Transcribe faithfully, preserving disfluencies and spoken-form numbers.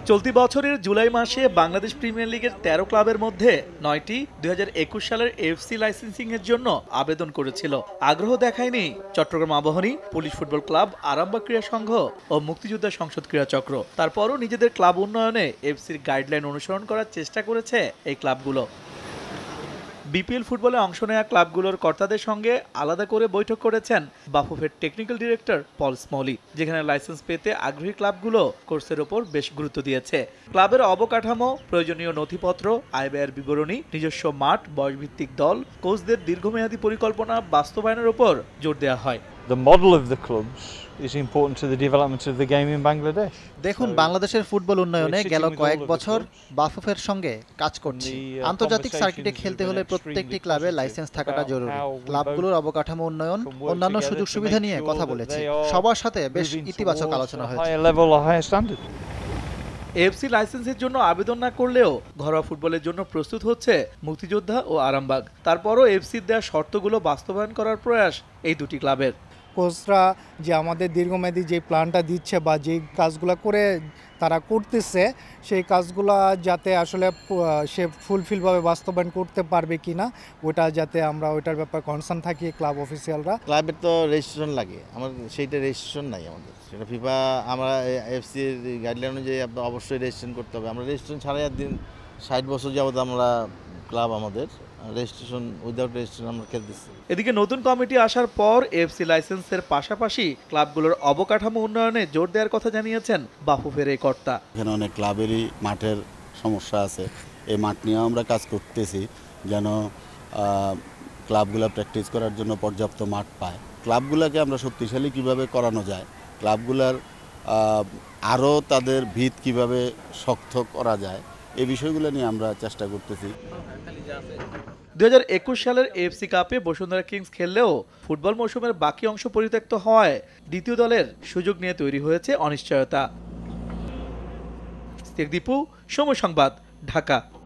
চলতি বছরের জুলাই মাসে বাংলাদেশ প্রিমিয়ার লিগের তেরো ক্লাবের মধ্যে নয়টি দুই হাজার একুশ সালের এফসি লাইসেন্সিং এর জন্য আবেদন করেছিল। আগ্রহ দেখায়নি Chattogram Abahani, police football club, Arambagh ক্রীড়া সংঘ ও মুক্তিযোদ্ধা সংসদ ক্রীড়া চক্র। তারপরও নিজেদের ক্লাব উন্নয়নে এফসির গাইডলাইন অনুসরণ করার চেষ্টা করেছে এই ক্লাবগুলো। বিপিএল ফুটবলে অংশ নেওয়া ক্লাবগুলোর কর্তাদের সঙ্গে আলাদা করে বৈঠক করেছেন বাফুফের টেকনিক্যাল ডিরেক্টর পল স্মলি, যেখানে লাইসেন্স পেতে আগ্রহী ক্লাবগুলো কোর্সের ওপর বেশ গুরুত্ব দিয়েছে। ক্লাবের অবকাঠামো, প্রয়োজনীয় নথিপত্র, আয় ব্যয়ের বিবরণী, নিজস্ব মাঠ, বয়সভিত্তিক দল, কোচদের দীর্ঘমেয়াদী পরিকল্পনা বাস্তবায়নের ওপর জোর দেওয়া হয়। The model of the clubs is important to the development of the game in Bangladesh. দেখুন, বাংলাদেশের ফুটবল উন্নয়নে গেল কয়েক বছর বাফুফের সঙ্গে কাজ করছি। আন্তর্জাতিক সার্কিটে খেলতে হলে প্রত্যেকটি ক্লাবে লাইসেন্স থাকাটা জরুরি। ক্লাবগুলোর অবকাঠামো উন্নয়ন, অন্যান্য সুযোগ সুবিধা নিয়ে কথা বলেছি। সবার সাথে বেশ ইতিবাচক আলোচনা হয়েছে। এফসি লাইসেন্সের জন্য আবেদন না করলেও ঘরোয়া ফুটবলের জন্য প্রস্তুত হচ্ছে মুক্তিযোদ্ধা ও আরামবাগ। তারপরও এফসির দেওয়া শর্তগুলো বাস্তবায়ন করার প্রয়াস এই দুটি ক্লাবের। কোচরা যে আমাদের দীর্ঘমেয়াদী যে প্ল্যানটা দিচ্ছে বা যে কাজগুলো করে তারা করতেছে, সেই কাজগুলো যাতে আসলে সে ফুলফিলভাবে বাস্তবায়ন করতে পারবে কিনা, ওটা যাতে আমরা ওইটার ব্যাপারে কনসার্ন থাকি ক্লাব অফিসিয়ালরা। ক্লাবের তো রেজিস্ট্রেশন লাগে, আমার সেইটা রেজিস্ট্রেশন নাই আমাদের। সেটা ফিফা আমরা এফসির গাইডলাইন অনুযায়ী অবশ্যই রেজিস্ট্রেশন করতে হবে। আমরা রেজিস্ট্রেশন ছাড়াই একদিন ষাট বছর যাবত আমরা ক্লাব আমাদের রেজিস্ট্রেশন উইদাউট রেজিস্ট্রেশন আমরা খেলতেছি। এদিকে নতুন কমিটি আসার পর এফসি লাইসেন্সের পাশাপাশি ক্লাবগুলোর অবকাঠামো উন্নয়নে জোর দেওয়ার কথা জানিয়েছেন বাফুফের এই কর্তা। এখানে অনেক ক্লাবেরই মাঠের সমস্যা আছে, এই মাঠ নিয়েও আমরা কাজ করতেছি যেন ক্লাবগুলো প্র্যাকটিস করার জন্য পর্যাপ্ত মাঠ পায়। ক্লাবগুলোকে আমরা শক্তিশালী কিভাবে করানো যায়, ক্লাবগুলোর আরও তাদের ভিত কিভাবে শক্ত করা যায়, এই বিষয়গুলো নিয়ে আমরা চেষ্টা করতেছি। দুই হাজার একুশ সালের এফসি কাপে বসুন্ধরা কিংস খেললেও ফুটবল মৌসুমের বাকি অংশ পরিত্যক্ত হওয়ায় দ্বিতীয় দলের সুযোগ নিয়ে তৈরি হয়েছে অনিশ্চয়তা। দীপু, সময় সংবাদ, ঢাকা।